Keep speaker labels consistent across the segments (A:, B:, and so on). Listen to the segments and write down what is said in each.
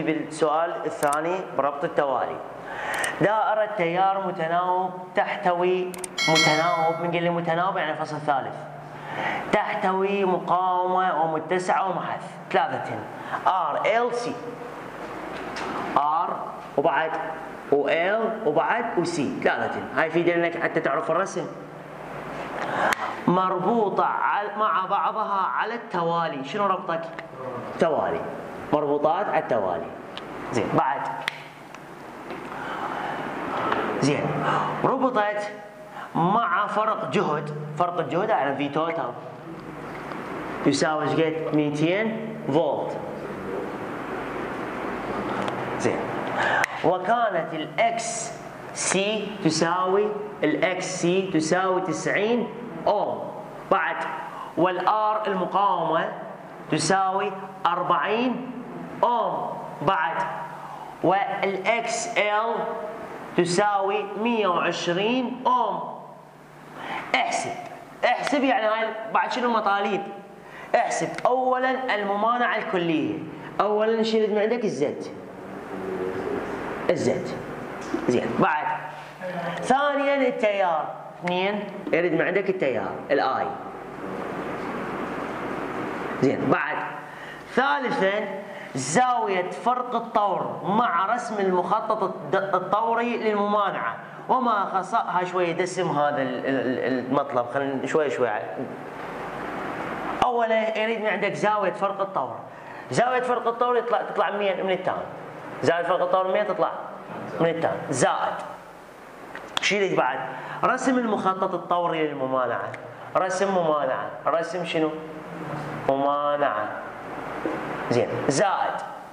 A: بالسؤال الثاني بربط التوالي. دائرة تيار متناوب تحتوي متناوب، من قال لي متناوب يعني فصل ثالث، تحتوي مقاومة ومتسعة ومحث ثلاثة R L C، R وبعد و L وبعد و C ثلاثة. هاي يفيد لك حتى تعرف الرسم. مربوطة مع بعضها على التوالي. شنو ربطك؟ توالي، مربوطات على التوالي. زين بعد زين ربطت مع فرق جهد، فرق الجهد على في توتال يساوي ايش قد؟ 200 فولت. زين وكانت الاكس سي تساوي 90 اوم. بعد والار المقاومه تساوي 40 اوم. بعد والاكس ال تساوي 120 اوم. احسب يعني هاي بعد شنو المطالب؟ احسب اولا الممانعه الكليه، اولا شيل من عندك الزد. زين بعد ثانيا التيار، اثنين يريد من عندك التيار الاي. زين بعد ثالثا زاويه فرق الطور مع رسم المخطط الطوري للممانعه وما خصائها. شويه دسم هذا المطلب، خلينا شوي. اولا يريد من عندك زاويه فرق الطور. زاويه فرق الطور تطلع من التان. زاويه فرق الطور 100 تطلع من التان زائد شو يريد بعد؟ رسم المخطط الطوري للممانعه. رسم ممانعه، رسم شنو؟ ممانعه. زين زائد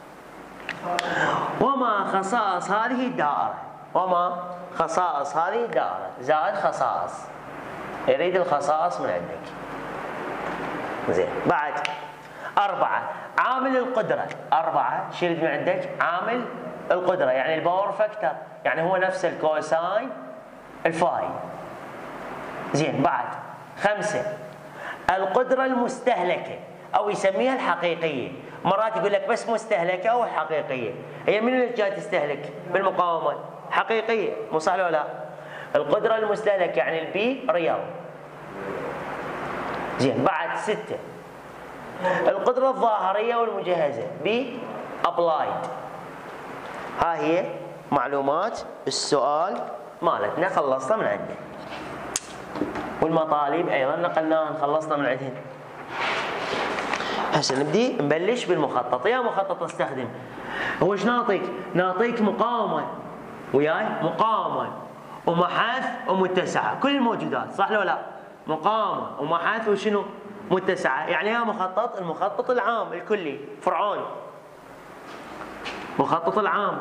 A: وما خصائص هذه الدائره، وما خصائص هذه الدائره زائد خصائص. يريد الخصائص من عندك. زين بعد أربعة عامل القدرة. أربعة شيل من عندك عامل القدرة يعني الباور فاكتور، يعني هو نفس الكوساين الفاي. زين بعد خمسة القدرة المستهلكة أو يسميها الحقيقية. مرات يقول لك بس مستهلكة أو حقيقية. هي من اللي جاي تستهلك بالمقاومة؟ حقيقية، مو صح ولا لا؟ القدرة المستهلكة يعني البي ريال. زين بعد ستة القدرة الظاهرية والمجهزة بي ابلايد. ها هي معلومات السؤال مالتنا خلصنا من عنده، والمطالب ايضا نقلناها خلصنا من عندهن. هسه نبلش بالمخطط. يا مخطط استخدم هو ايش نعطيك؟ نعطيك مقاومة وياي، مقاومة ومحاث ومتسعة، كل الموجودات صح ولا لا؟ مقاومة ومحاث وشنو؟ متسعة. يعني يا مخطط المخطط العام الكلي فرعون، مخطط العام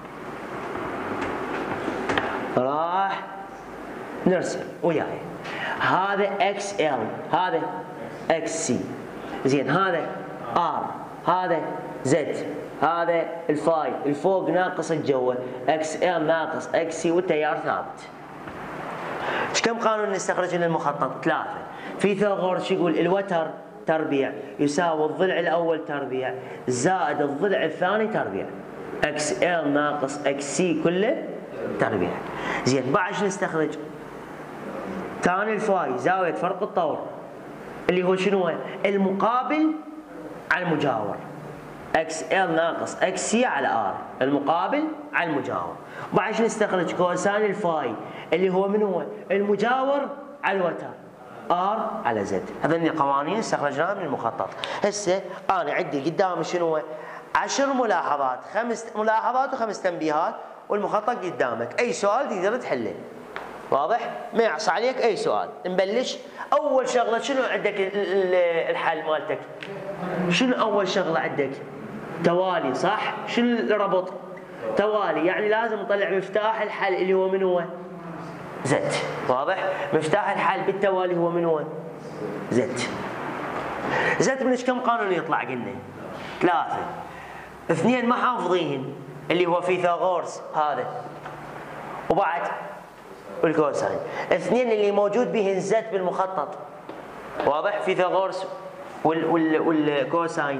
A: راح نرسم وياي. هذا اكس ال، هذا اكس سي. زين هذا ار، هذا زد، هذا الفاي الفوق ناقص الجوه، اكس ال ناقص اكس سي والتيار ثابت. ايش كم قانون نستخرج من المخطط؟ ثلاثة. فيثاغورس يقول الوتر تربيع يساوي الضلع الاول تربيع زائد الضلع الثاني تربيع. اكس ال ناقص اكس سي كله تربيع. زين بعد ايش نستخرج؟ تان الفاي زاوية فرق الطور اللي هو شنو؟ المقابل على المجاور. اكس ال ناقص اكس سي على ار، المقابل على المجاور. بعد ايش نستخرج؟ كوساين الفاي اللي هو من هو؟ المجاور على الوتر، ار على زد. هذني قوانين استخرجناها من المخطط. هسه انا عندي قدامي شنو؟ 10 ملاحظات، 5 ملاحظات و5 تنبيهات، والمخطط قدامك. اي سؤال تقدر تحله. واضح؟ ما يعصى عليك اي سؤال. نبلش. اول شغله شنو عندك الحل مالتك؟ شنو اول شغله عندك؟ توالي صح؟ شنو الربط؟ توالي، يعني لازم نطلع مفتاح الحل اللي هو من هو؟ زد. واضح؟ مفتاح الحل بالتوالي هو من هو؟ زد. زد من ايش كم قانون يطلع قلنا؟ 3. 2 ما حافظيهن اللي هو فيثاغورس هذا. وبعد والكوساين. 2 اللي موجود بهن زد بالمخطط. واضح؟ فيثاغورس والكوساين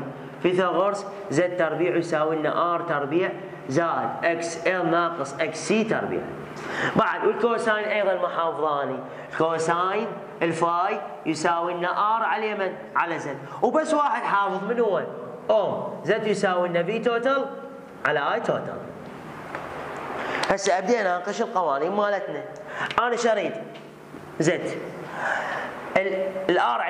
A: فيثاغورس زد تربيع يساوي لنا ار تربيع زائد اكس ال ناقص اكس سي تربيع. بعد والكوساين ايضا محافظاني، كوساين الفاي يساوي لنا ار على اليمن على زد، وبس واحد حافظ من هو؟ اوم، زد يساوي لنا في توتال على اي توتال. هسه بدينا نناقش القوانين مالتنا. انا شريط زد الار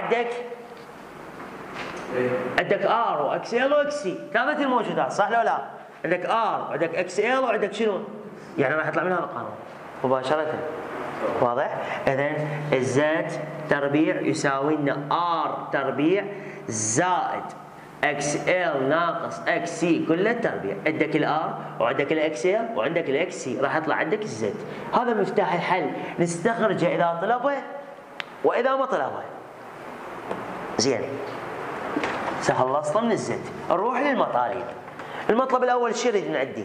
A: عندك ار واكس ال واكس سي، ثلاثه الموجودات صح لو لا؟ عندك ار وعندك اكس ال وعندك شنو؟ يعني راح يطلع من هذا القانون مباشره. واضح؟ اذا الزد تربيع يساوي لنا ار تربيع زائد اكس ال ناقص اكس سي كله تربيع. عندك الار وعندك الاكس ال وعندك الاكس سي، راح يطلع عندك الزد. هذا مفتاح الحل، نستخرجه اذا طلبه واذا ما طلبه. زين، خلصنا من الزد، نروح للمطالب. المطلب الاول شو يريد من عندي؟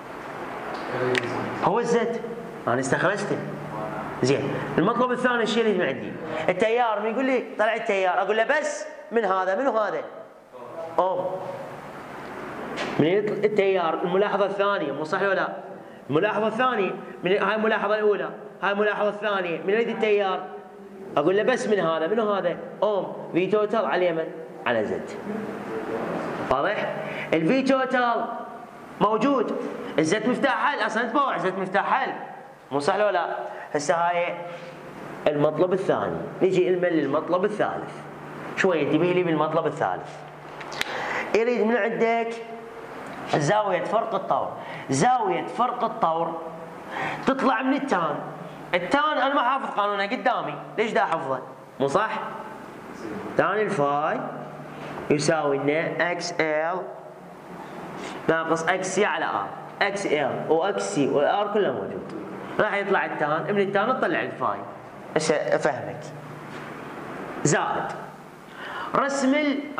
A: هو الزد، انا استخرجته. زين، المطلب الثاني شو يريد من عندي؟ التيار. من يقول لي طلع التيار، اقول له بس من هذا. منو هذا؟ اوم. من التيار الملاحظه الثانيه، مو صح ولا لا؟ الملاحظه الثانيه من هاي الملاحظه الاولى، هاي الملاحظه الثانيه، من يريد التيار؟ اقول له بس من هذا. منو هذا؟ اوم في توتال على اليمن على زد. واضح؟ الفي توتال موجود، الزد مفتاح حل، اصلا انت باوع زد مفتاح حل، مو صح ولا لا؟ هسه هاي المطلب الثاني، نجي للمطلب الثالث. شويه انتبه لي بالمطلب الثالث. يريد من عندك زاويه فرق الطور. زاويه فرق الطور تطلع من التان. التان انا ما حافظ قانونها قدامي، ليش دا احفظه؟ مو صح؟ تان الفاي يساوي لنا اكس ال ناقص اكس سي على ار. اكس ال واكس سي والار كله موجود، راح يطلع التان، من التان تطلع الفاي. هسه افهمك. زائد رسم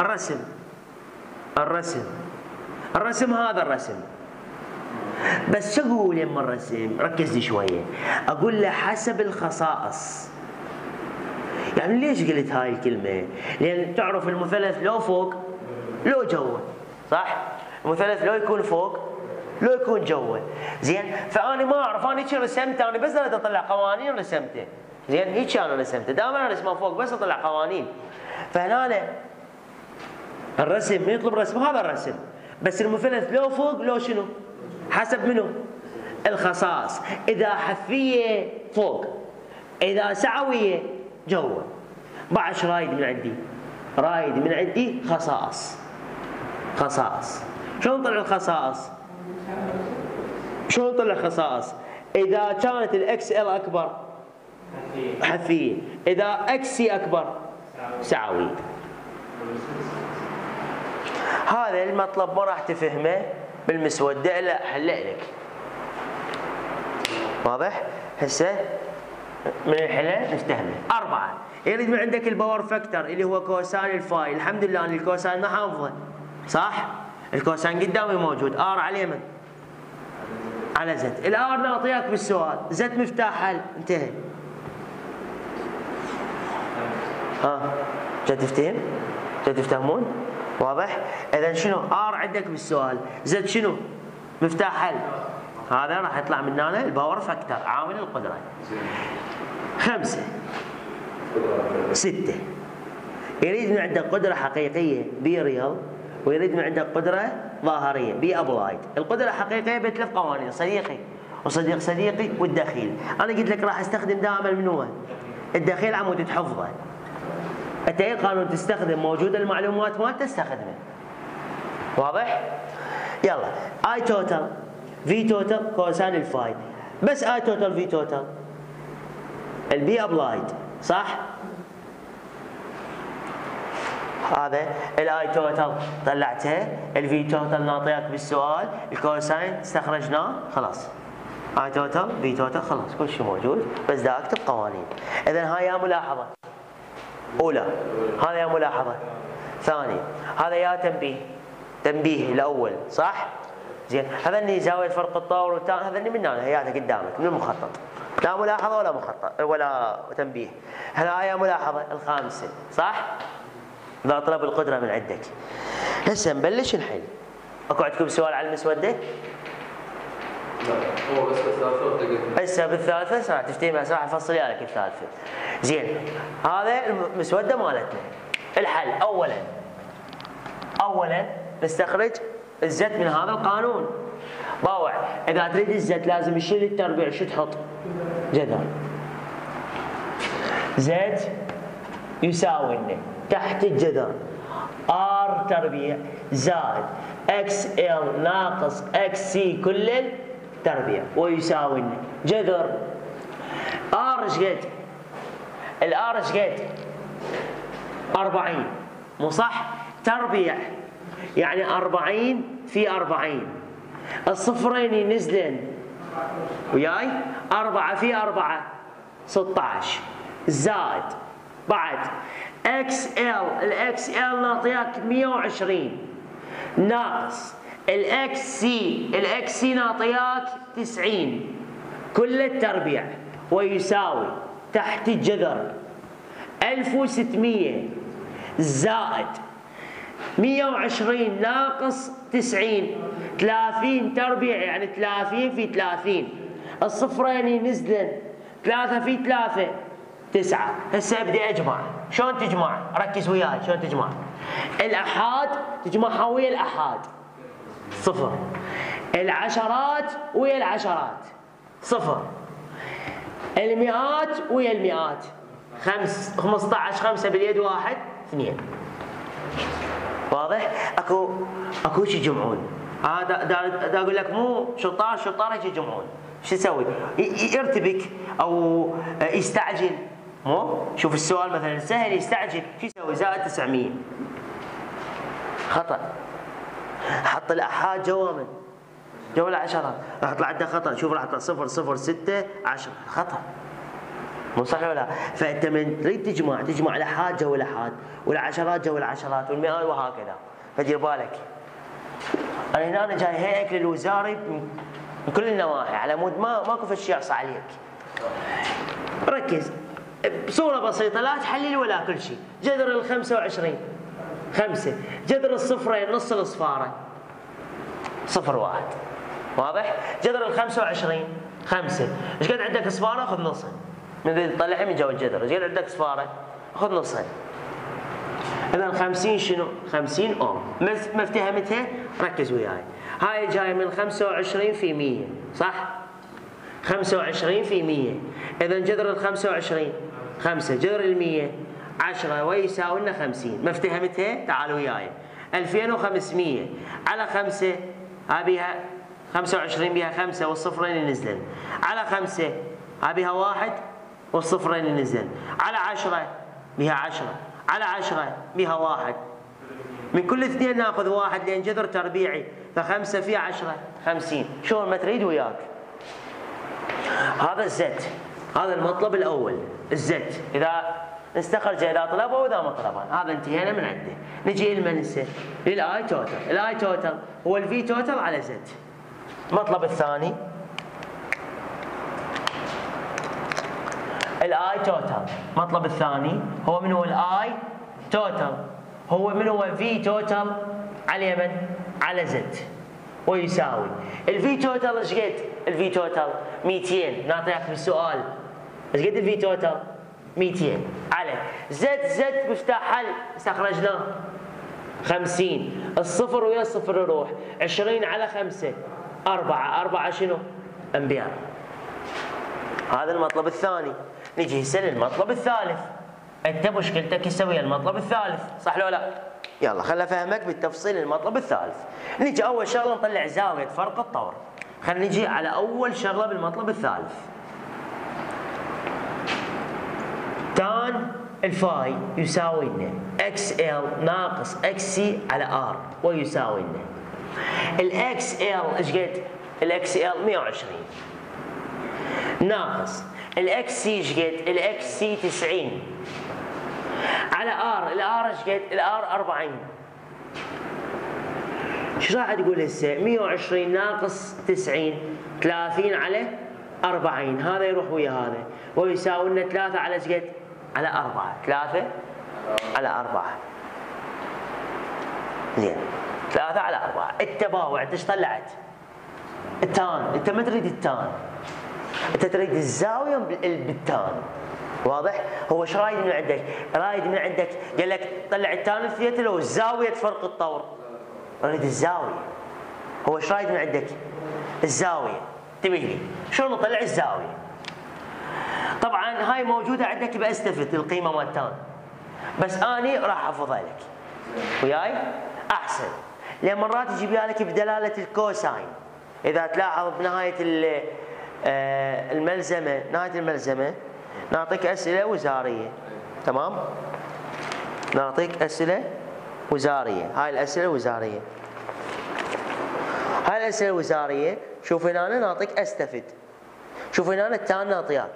A: الرسم هذا الرسم. بس شو اقول يم الرسم؟ ركز لي شويه. اقول له حسب الخصائص. يعني ليش قلت هاي الكلمه؟ لان تعرف المثلث لو فوق لو جوا، صح؟ المثلث لو يكون فوق لو يكون جوا. زين، فانا ما اعرف انا هيك رسمت، انا بس اريد اطلع قوانين رسمته. زين، هيك انا رسمته، دائما ارسمه فوق بس اطلع قوانين. فهنا الرسم يطلب رسم هذا الرسم، بس المثلث لو فوق لو شنو؟ حسب منو؟ الخصائص. اذا حثيه فوق، اذا سعويه جوا. بعد ايش رايد من عندي؟ رايد من عندي خصائص. شلون طلع الخصائص؟ شلون طلع الخصائص؟ اذا كانت الاكس ال اكبر حثيه، اذا اكس سي اكبر سعويه. هذا المطلب ما راح تفهمه بالمسوده الا حله لك. واضح؟ هسه من الحله نفتهمه. 4 يريد من عندك الباور فاكتور اللي هو كوساين الفاي. الحمد لله ان الكوساين ما حافظه، صح؟ الكوساين قدامي موجود، ار على اليمن على زد. الار نعطيك بالسؤال، زد مفتاح حل، انتهى. جد تفتهم؟ جد تفتهمون؟ واضح؟ اذا شنو؟ ار عندك بالسؤال، زد شنو؟ مفتاح حل. هذا راح يطلع من هنا الباور فاكتور، عامل القدره. 5 6 يريد من عندك قدره حقيقيه بي ريال، ويريد من عندك قدره ظاهريه بي ابلايد. القدره الحقيقيه بثلاث قوانين، صديقي وصديق صديقي والدخيل. انا قلت لك راح استخدم دائما من هو؟ الدخيل عمود تحفظه. انت اي قانون تستخدم موجود المعلومات ما تستخدمه. واضح؟ يلا اي توتال في توتال كوساين الفاي، بس اي توتال في توتال البي ابلايد، صح؟ هذا الاي توتال طلعتها، الفي توتال نعطيك بالسؤال، الكوساين استخرجناه، خلاص. اي توتال في توتال خلاص كل شيء موجود، بس دا اكتب قوانين. اذا هاي يا ملاحظه اولى، هذا يا ملاحظه ثانيه، هذا يا تنبيه الاول، صح؟ زين، هذني زاويه فرق الطور والثاني، هذني من هنا هياته قدامك من المخطط، لا ملاحظه ولا مخطط ولا تنبيه. هنا يا ملاحظه الخامسه، صح؟ اذا طلب القدره من عندك. هسه نبلش نحل. اكو عندكم سؤال على المسوده؟
B: لا هو بس بالثالثة.
A: هسه بالثالثه راح تفتهمها راح افصل لك الثالثه. زين هذا المسوده مالتنا. الحل اولا نستخرج الزت من هذا القانون. باوع اذا تريد الزت لازم تشيل التربيع، شو تحط؟ جذر زت يساوي لنا تحت الجذر ار تربيع زائد اكس ال ناقص اكس سي كل التربيع ويساوي لنا جذر ار ايش قد؟ الار ايش قد؟ 40 مو صح؟ تربيع يعني 40 في 40 الصفرين ينزلن وياي 4 في 4 16 زائد بعد اكس ال الاكس ال نعطيك 120 ناقص الاكس سي نعطيك 90 كل التربيع ويساوي تحت الجذر 1600 زائد 120 ناقص 90 30 تربيع يعني 30 في 30 الصفرين ينزلن 3 في 3 9. هسه ابدي اجمع. شلون تجمع؟ ركز وياي شلون تجمع. الاحاد تجمعها ويا الاحاد صفر، العشرات ويا العشرات صفر، المئات ويا المئات 15 5 باليد 1 2. واضح؟ اكو شي يجمعون. هذا دا اقول لك مو شطار هيك يجمعون. شو يسوي؟ يرتبك او يستعجل. مو شوف السؤال مثلا سهل يستعجل شو يسوي؟ زائد 900 خطا. حط الاحاد جوا العشرات راح يطلع عنده خطا. شوف راح يطلع 0 0 6 10 خطا. مو صح ولا لا؟ فانت من تريد تجمع الاحاد جوا الاحاد والعشرات جوا العشرات والمئات وهكذا. فدير بالك. انا هنا جاي هيك للوزاري من كل النواحي على مود ماكو فشي يعصى عليك. ركز بصوره بسيطه لا تحلل ولا كل شيء. جذر ال 25 5 جذر الصفرين نص الاصفاره 0 1 واضح؟ جذر ال 25 5 ايش قد عندك اصفاره؟ خذ نصها من تطلعها من جو الجذر. ايش قد عندك اصفاره؟ خذ نصها. اذا 50 شنو؟ 50 اوم. ما افتهمتها؟ ركز وياي. هاي جايه من 25 في 100 صح؟ 25 في 100. اذا جذر ال 25 5 جذر ال 100 10 ويساوي لنا 50. ما افتهمتها؟ تعالوا وياي. 2500 على 5 ابيها 25 بها 5 والصفرين ينزلن على 5 ابيها 1 والصفرين ينزلن على 10 بها 10 على 10 بها 1 من كل اثنين ناخذ 1 لان جذر تربيعي ف5 في 10 50. شلون ما تريد وياك. هذا الزت هذا المطلب الاول الزت اذا نستخرجه اذا طلبه واذا ما طلبه. هذا انتهينا من عنده. نجي للمنسه للاي توتال. الاي توتال هو الفي توتال على زت. المطلب الثاني الاي توتال. المطلب الثاني هو من هو الاي توتال؟ هو من هو في توتال على اليمن على زد ويساوي الفي توتال ايش قد؟ الفي توتال 200 نعطيك بالسؤال. ايش قد الفي توتال؟ 200 على زد مفتاح حل استخرجناه 50 الصفر ويا الصفر يروح 20 على 5 4 شنو؟ امبير. هذا المطلب الثاني. نجي هسه للمطلب الثالث. انت مشكلتك يسوي المطلب الثالث صح لو لا؟ يلا خل افهمك بالتفصيل المطلب الثالث. نجي اول شغله نطلع زاويه فرق الطور. خلينا نجي على اول شغله بالمطلب الثالث. تان الفاي يساوي لنا اكس ال ناقص اكس سي على ار ويساوي لنا الاكس ال ايش قد؟ الاكس ال 120 ناقص الاكس سي ايش قد؟ الاكس سي 90 على ار. الار ايش قد؟ الار 40. ايش راح تقول هسه؟ 120 ناقص 90 30 على 40. هذا يروح ويا هذا ويساوي لنا 3 على ايش قد؟ على 4. 3 على 4. زين 3 على 4. انت باوع، انت ايش طلعت؟ التان. انت ما تريد التان، انت تريد الزاويه بالتان. واضح؟ هو ايش رايد من عندك؟ رايد من عندك قال لك طلع التان الثيتا لو زاويه فرق الطور. اريد الزاويه. هو ايش رايد من عندك؟ الزاويه. انتبه لي، شلون نطلع الزاويه؟ طبعا هاي موجوده عندك باستفد القيمه مال تان، بس اني راح احفظها لك. وياي؟ احسن. لان مرات يجيب لك بدلاله الكوساين. اذا تلاحظ بنهايه الملزمه، نهايه الملزمه نعطيك اسئله وزاريه. تمام؟ نعطيك اسئله وزاريه، هاي الاسئله وزاريه. هاي الاسئله الوزاريه، شوف هنا أنا نعطيك استفد. شوف هنا أنا التان نعطيك.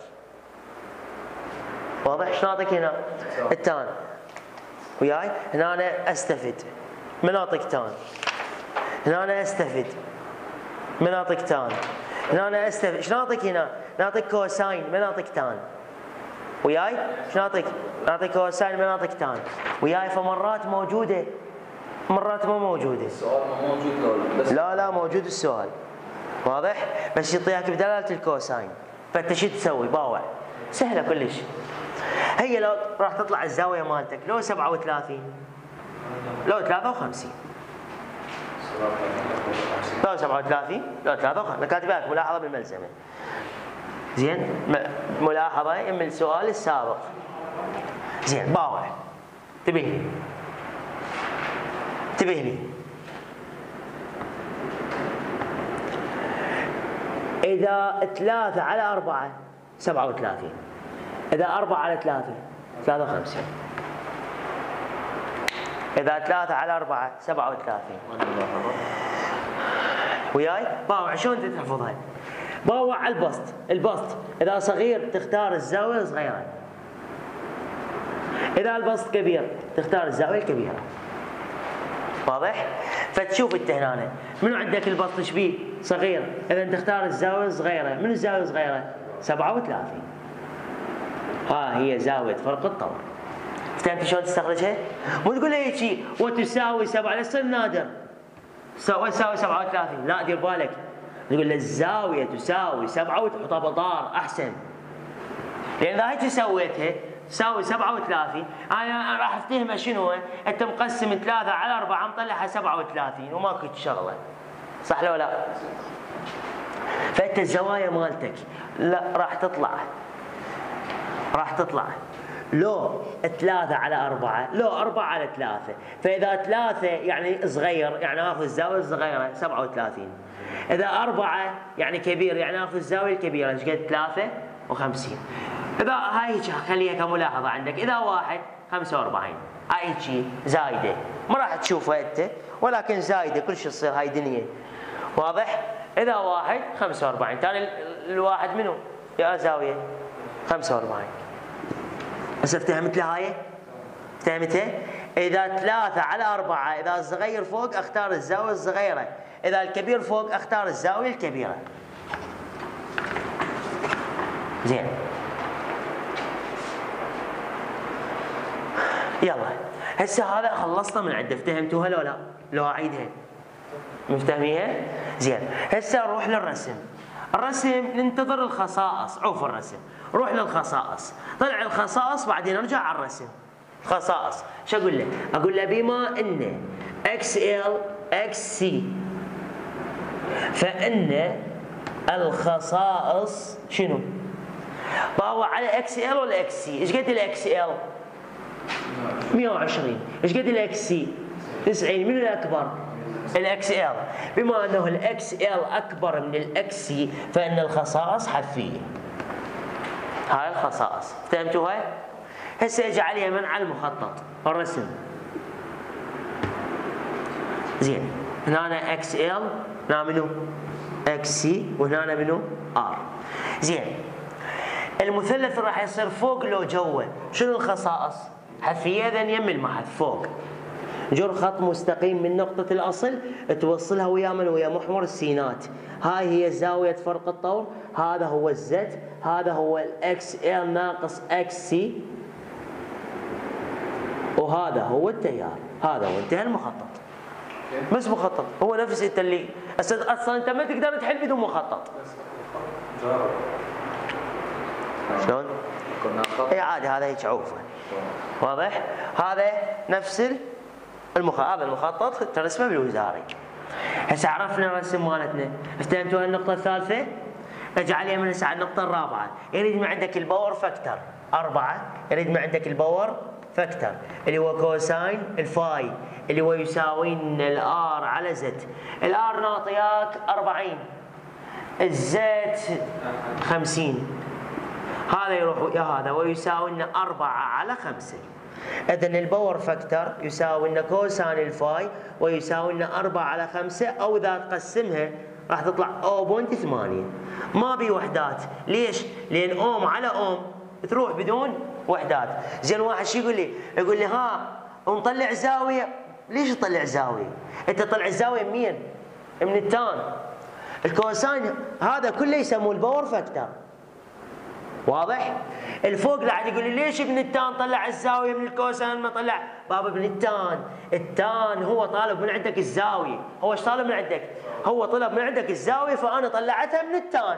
A: واضح؟ ايش نعطيك هنا؟ التان. وياي؟ هنا أنا استفد. ما نعطيك تان. هنا أنا استفد. ما نعطيك تان. هنا أنا استفد. ايش نعطيك هنا؟ نعطيك كوساين، ما نعطيك تان. وياي؟ ايش نعطيك؟ نعطيك كوساين، ما نعطيك تان. وياي؟ فمرات موجوده، مرات ما موجوده.
B: السؤال ما موجود بس
A: لا موجود السؤال. واضح؟ بس يعطيك بدلاله الكوساين. فانت شو تسوي؟ باوع. سهله كلش. هي لو راح تطلع الزاويه مالتك لو 37 لو 53 لو 37 لو 53. انا كاتب لك ملاحظه بالملزمه. زين؟ ملاحظه من السؤال السابق. زين باوع. انتبه لي. انتبه لي. إذا 3 على 4 37. إذا 4 على 3 53. إذا 3 على 4 37. وياي؟ باوع شلون انت تحفظها؟ باوع على البسط، البسط إذا صغير تختار الزاوية الصغيرة. إذا البسط كبير تختار الزاوية الكبيرة. واضح؟ فتشوف انت هنا منو عندك البسط ايش بيه؟ صغير، اذا تختار الزاويه الصغيره. منو الزاويه الصغيره؟ 37. ها هي زاويه فرق الطور. فهمت شلون تستخرجها؟ مو تقول لي هيك وتساوي 7 لا تصير نادر. تساوي 37، لا دير بالك. تقول له الزاويه تساوي 7 وتحطها بطار احسن. لان اذا هيك سويتها تساوي 37، انا راح افتهمها شنو؟ انت مقسم 3 على 4 مطلعها 37 وماكو شغله. صح لو لا؟ فانت الزوايا مالتك لا راح تطلع لو 3 على 4 لو 4 على 3. فاذا 3 يعني صغير يعني اخذ الزاويه الصغيره 37. اذا 4 يعني كبير يعني اخذ الزاويه الكبيره. ايش قد 53. إذا هاي خليها كملاحظة عندك. إذا 1 45 هاي شيء زايدة ما راح تشوفها أنت ولكن زايدة كل شيء تصير هاي دنيا. واضح؟ إذا 1 45 تالي الواحد منو؟ يا زاوية 45. هسه افتهمت لها هاي؟ افتهمتها؟ إذا 3 على 4 إذا الصغير فوق أختار الزاوية الصغيرة، إذا الكبير فوق أختار الزاوية الكبيرة. زين. يلا هسه هذا خلصنا من عنده. افتهمتوها لو لا؟ لو اعيدها مفتهميها؟ زين. هسه نروح للرسم. الرسم ننتظر الخصائص. عوف الرسم، روح للخصائص. طلع الخصائص بعدين نرجع على الرسم. خصائص شو اقول له؟ اقول له بما ان XL XC فان الخصائص شنو؟ باو على XL ولا XC؟ ايش قد XL؟ 120. ايش قد XC؟ 90. من الاكبر؟ XL. بما انه XL اكبر من XC فان الخصائص حذفيه. هاي الخصائص فهمتوها؟ هسه اجي عليها من على المخطط الرسم. زين. هنا XL هنا منو؟ XC وهنا منو؟ R. زين. المثلث راح يصير فوق لو جوه. شنو الخصائص؟ حذفيه اذا يم المحذ فوق. جر خط مستقيم من نقطة الأصل توصلها ويا من؟ ويا محور السينات. هاي هي زاوية فرق الطور. هذا هو الزد، هذا هو الإكس إل ناقص إكس سي، وهذا هو التيار. هذا هو انتهى المخطط. بس مخطط، هو نفس انت اللي اصلا انت ما تقدر تحل بدون مخطط. شلون؟ اي عادي هذا هيك عوفه. واضح؟ هذا نفس هذا المخطط ترسمه بالوزاري. هسه عرفنا الرسم مالتنا، افتهمتوا النقطة الثالثة؟ اجعل يمين هسه على النقطة الرابعة، يريد من عندك الباور فاكتور 4، يريد من عندك الباور فاكتور اللي هو كوساين الفاي اللي هو يساوي الار على زد، الار ناطياك 40، الزد 50، هذا يروح ويا هذا ويساوي لنا 4 على 5. إذن الباور فاكتور يساوي لنا كوساين الفاي ويساوي لنا 4 على 5، أو إذا تقسمها راح تطلع 0.8. ما بي وحدات، ليش؟ لأن أوم على أوم تروح بدون وحدات. زين واحد شو يقول لي؟ يقول لي ها نطلع زاوية، ليش تطلع زاوية؟ أنت تطلع الزاوية منين؟ من التان. الكوساين هذا كله يسموه الباور فاكتور. واضح؟ الفوق قاعد يقول لي ليش ابن التان طلع الزاويه من الكوساين ما طلع؟ بابا ابن التان هو طالب من عندك الزاويه، هو ايش طالب من عندك؟ هو طلب من عندك الزاويه فانا طلعتها من التان.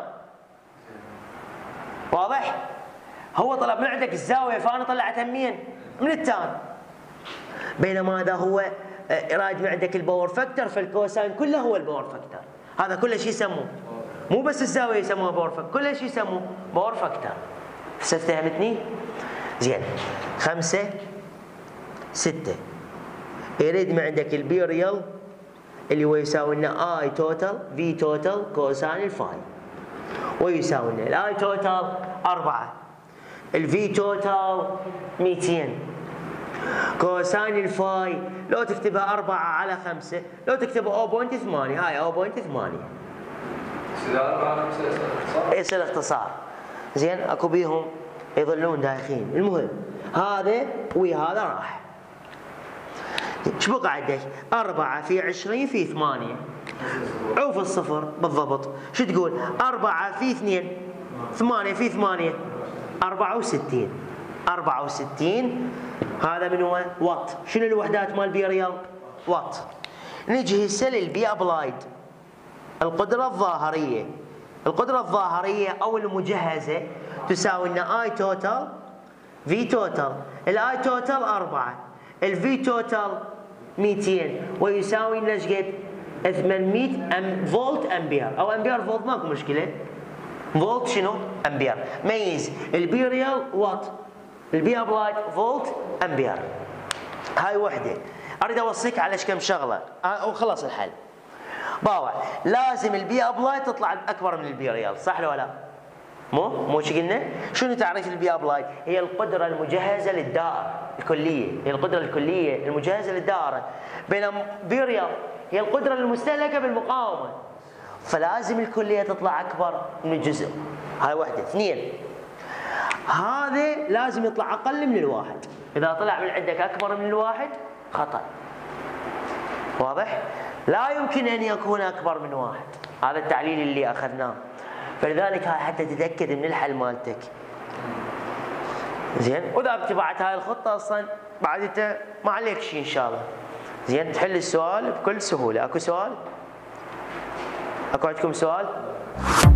A: واضح؟ هو طلب من عندك الزاويه فانا طلعتها منين؟ من التان. بينما هذا هو راد من عندك الباور فاكتور، فالكوساين كله هو الباور فاكتور. هذا كله شو يسموه؟ مو بس الزاويه يسموها باور فاكتور، كل شيء يسموه باور فاكتور. هسه فهمتني؟ زين 5 6 يريد من عندك البي ريال اللي هو يساوي لنا اي توتال في توتال كوساين الفاي ويساوي لنا الاي توتال 4 الفي توتال 200 كوساين الفاي لو تكتبها 4 على 5 لو تكتبها 0.8 هاي 0.8 يصير اختصار. زين اكو بيهم يظلون دايخين. المهم هذا ويا هذا راح. ايش بقى عندك؟ 4 في 20 في 8 عوف الصفر بالضبط. شو تقول؟ 4 في 2 8 في 8 64 64 هذا من هو؟ وات. شنو الوحدات مال بي ريال؟ وات. نجي هسه للبي ابلايد. القدرة الظاهرية، القدرة الظاهرية أو المجهزة تساوي لنا اي توتال في توتال، الاي توتال 4 الفي توتال 200 ويساوي لنا ايش قد؟ 800 فولت امبير او امبير فولت ماكو مشكلة. فولت شنو؟ امبير. ميز البي ريال وات، البي ابلايد فولت امبير. هاي وحدة. اريد اوصيك على كم شغلة وخلص الحل. باوع لازم البي ابلايد تطلع اكبر من البي ريال، صح ولا لا؟ مو شو قلنا؟ شنو تعريف البي ابلايد؟ هي القدره المجهزه للدائره الكليه، هي القدره الكليه المجهزه للدائره، بينما بي ريال هي القدره المستهلكه بالمقاومه. فلازم الكليه تطلع اكبر من الجزء. هاي وحده. 2 هذا لازم يطلع اقل من الواحد، اذا طلع من عندك اكبر من الواحد خطا. واضح؟ لا يمكن أن يكون أكبر من 1. هذا التعليل اللي أخذناه. فلذلك هاي حتى تتأكد من الحل مالتك. زين؟ وإذا اتبعت هاي الخطة أصلا بعد أنت ما عليك شيء إن شاء الله. زين؟ تحل السؤال بكل سهولة. أكو سؤال؟ أكو عندكم سؤال؟